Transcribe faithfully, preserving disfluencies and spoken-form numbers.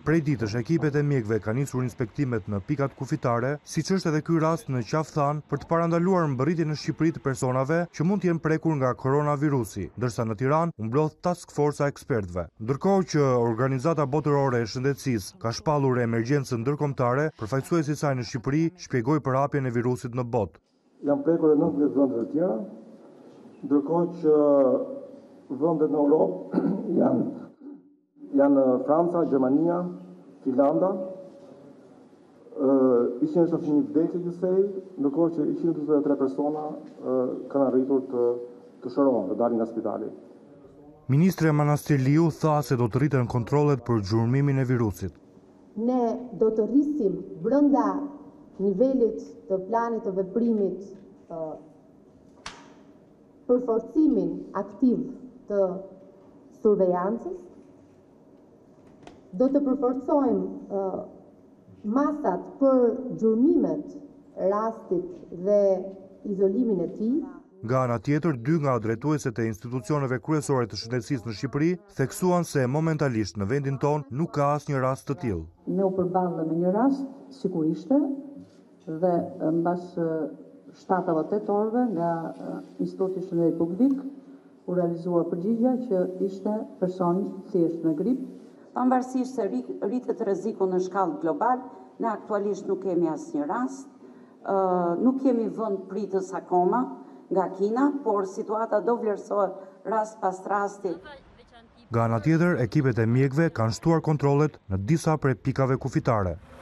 Prej ditësh ekipet e mjekëve kanë nisur inspektimet në pikat kufitare, siç është edhe ky rast në Qafthan, për të parandaluar mbërritjen në Shqipëri të personave që mund të jenë prekur nga koronavirusi, ndërsa në Tiranë u mblodh task force a ekspertëve. Ndërkohë që Organizata Botërore e Shëndetësisë ka shpallur emergjencën ndërkombëtare, përfaqësuesi i saj në Shqipëri shpjegoi për hapjen e virusit në botë. Janë prekur edhe nëntëdhjetë vende të tjera, ndërkohë që vendet në Europë janë janë Franca, Gjermania, Finlanda, ishin është një vdekje gjithsej, ndërkohë që njëqind e njëzet e tre persona kanë arritur të, të shërohen, të dalin nga spitali. Ministre Manastirliu tha se do të rriten kontrollet për zhurmimin e virusit. Ne do të rrisim brenda nivelit të planit të veprimit uh, përforcimin aktiv të survejancës. Do të përforcojmë uh, masat për gjurmimet rastit dhe izolimin e tij. Nga ana tjetër, dy nga drejtueset e institucioneve kryesore të shëndetësisë në Shqipëri theksuan se momentalisht në vendin tonë nuk ka asnjë rast të tillë. Ne u përballëm me një rast sigurisht dhe mbas shtatë apo tetë orëve nga Instituti i Shëndetit Publik u realizua përgjigja që ishte person thjesht me grip. Pavarësisht se rritet rreziku në shkallë global, ne aktualisht nuk kemi asnjë rast, uh, nuk kemi vend pritës akoma nga Kina, por situata do vlerësohet rast pas rasti. Nga ana tjetër, ekipet e mjekëve kanë shtuar kontrollet në disa prej pikave kufitare.